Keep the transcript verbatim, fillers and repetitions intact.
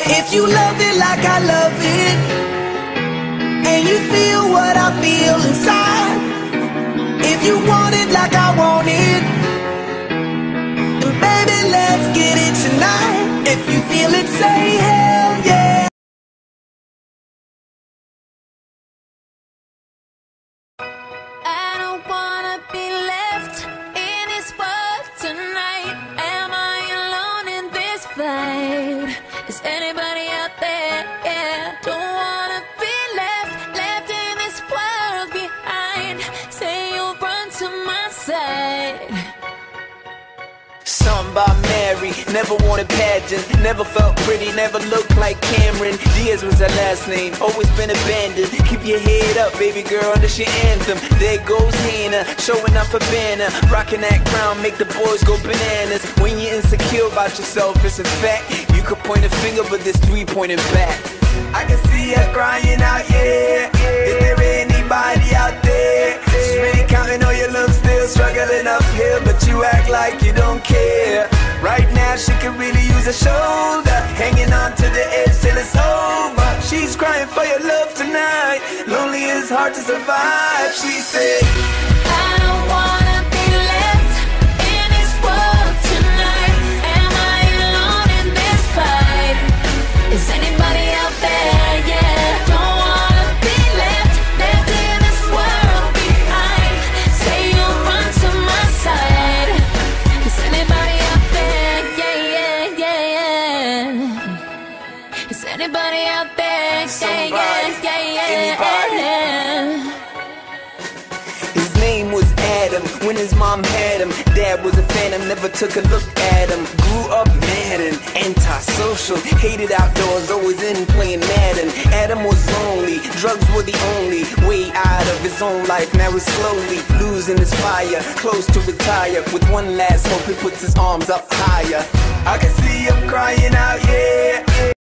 If you love it like I love it, and you feel what I feel inside, if you want it like I want it, then baby, let's get it tonight. If you feel it, say hell yeah. I don't wanna be left in this world tonight. Am I alone in this fight? Is anybody out there? Yeah, don't wanna be left, left in this world behind. Say you'll run to my side. Something about Mary, never wanted pageants, never felt pretty, never looked like Cameron Diaz was her last name, always been abandoned. Keep your head up, baby girl, this your anthem. There goes Hannah, showing up a banner, rocking that crown, make the boys go bananas. When you're insecure about yourself, it's a fact. You could point a finger, but there's three pointing back. I can see her crying out, yeah. Is there anybody out there? She's really counting on your love, still struggling uphill, but you act like you don't care. Right now she could really use a shoulder, hanging on to the edge till it's over. She's crying for your love tonight, lonely is hard to survive. She said, I don't wanna be left in this world tonight. Am I alone in this fight? Is anybody out there? Yeah, don't wanna be left, left in this world behind. Say you'll run to my side. Is anybody out there? Yeah, yeah, yeah, yeah. Is anybody out there? Yeah, yeah, yeah, yeah. his name was Adam, when his mom had him. Dad was a phantom, never took a look at him. Grew up mad and antisocial, hated outdoors, always in playing Madden. Adam was lonely, drugs were the only way out of his own life. Now he's slowly losing his fire, close to retire. With one last hope, he puts his arms up higher. I can see him crying out, yeah.